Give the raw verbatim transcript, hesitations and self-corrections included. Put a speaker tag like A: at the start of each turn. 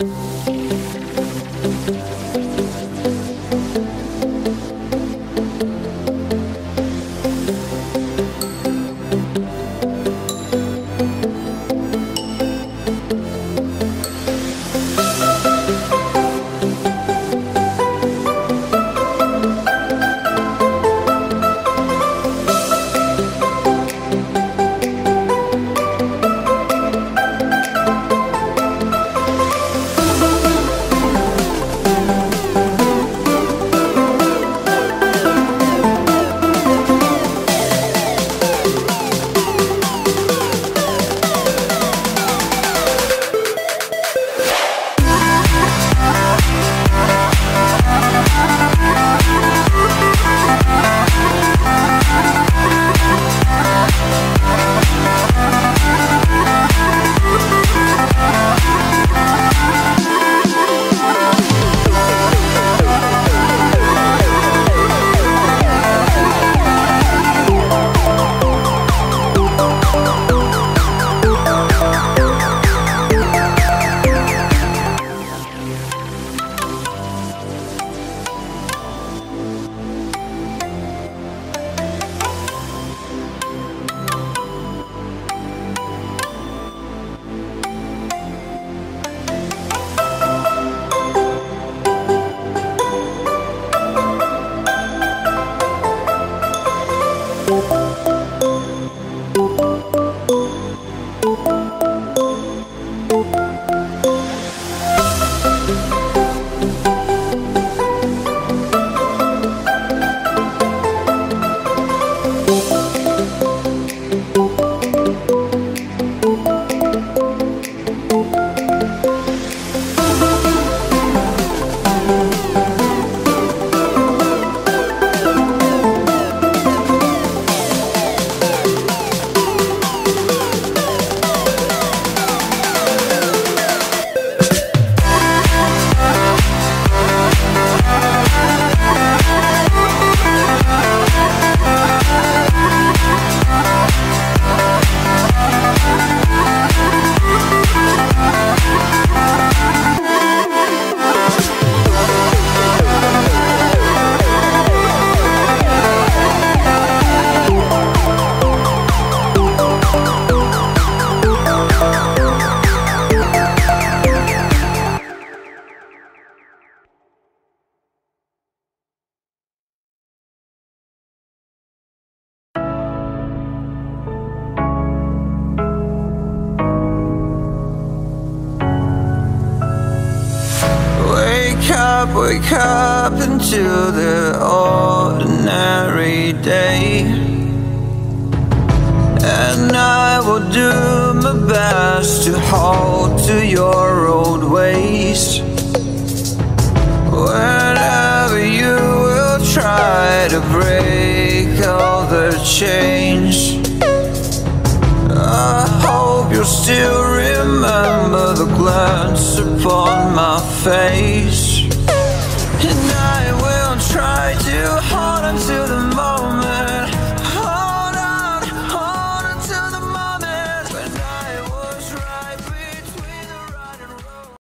A: Wake up into the ordinary day, and I will do my best to hold to your old ways. Whenever you will try to break all the chains, I hope you'll still remember the glance upon my face. And I will try to hold on to the moment